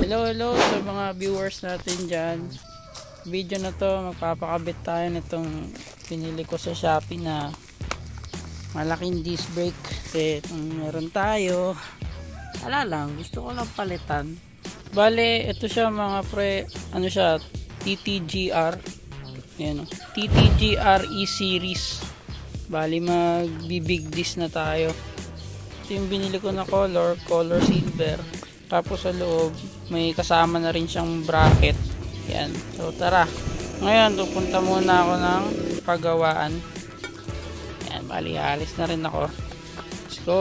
Hello sa mga viewers natin dyan. Video na to, magpapakabit tayo nitong pinili ko sa Shopee na malaking disc brake. Kasi meron tayo, ala lang, gusto ko lang palitan. Bale, ito siya mga pre, ano siya, TTGR. Yan, TTGR E-Series. Bali, magbibig disc na tayo. Ito yung binili ko na color silver. Tapos sa loob, may kasama na rin siyang bracket. Yan. So tara. Ngayon, pupunta muna ako ng pagawaan. Yan, bali alis na rin ako. Let's go!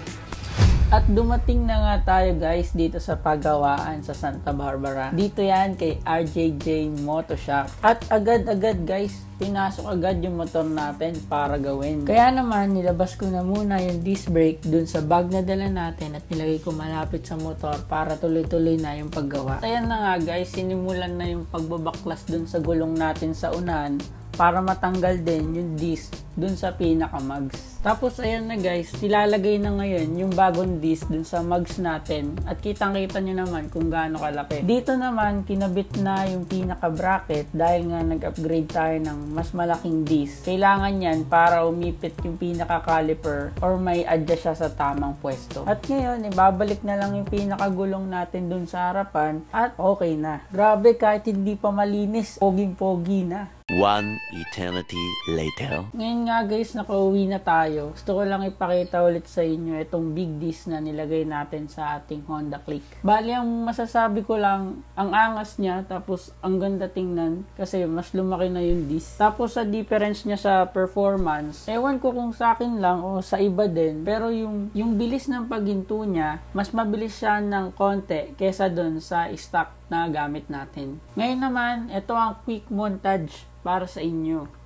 At dumating na nga tayo guys dito sa pagawaan sa Santa Barbara. Dito yan kay RJJ Moto Shop. At agad-agad guys, pinasok agad yung motor natin para gawin. Kaya naman, nilabas ko na muna yung disc brake dun sa bag na dala natin at nilagay ko malapit sa motor para tuloy-tuloy na yung paggawa. Ayan na nga guys, sinimulan na yung pagbabaklas dun sa gulong natin sa unahan para matanggal din yung disc dun sa pinaka-mags. Tapos ayan na guys, nilalagay na ngayon yung bagong disc dun sa mags natin at kitang-kita nyo naman kung gaano kalaki. Dito naman, kinabit na yung pinaka-bracket dahil nga nag-upgrade tayo ng mas malaking disc. Kailangan yan para umipit yung pinaka-caliper or may adjust siya sa tamang pwesto. At ngayon, ibabalik na lang yung pinaka-gulong natin dun sa harapan at okay na. Grabe, kahit hindi pa malinis, poging-pogi na. One eternity later. Ngayon nga guys, nakauwi na tayo. Gusto ko lang ipakita ulit sa inyo itong big disc na nilagay natin sa ating Honda Click. Bali, ang masasabi ko lang, ang angas niya, tapos ang ganda tingnan kasi mas lumaki na yung disc. Tapos sa difference niya sa performance, ewan ko kung sa akin lang o sa iba din, pero yung bilis ng paghinto niya, mas mabilis siya ng konti kesa dun sa stock na gamit natin. Ngayon naman, ito ang quick montage para sa inyo.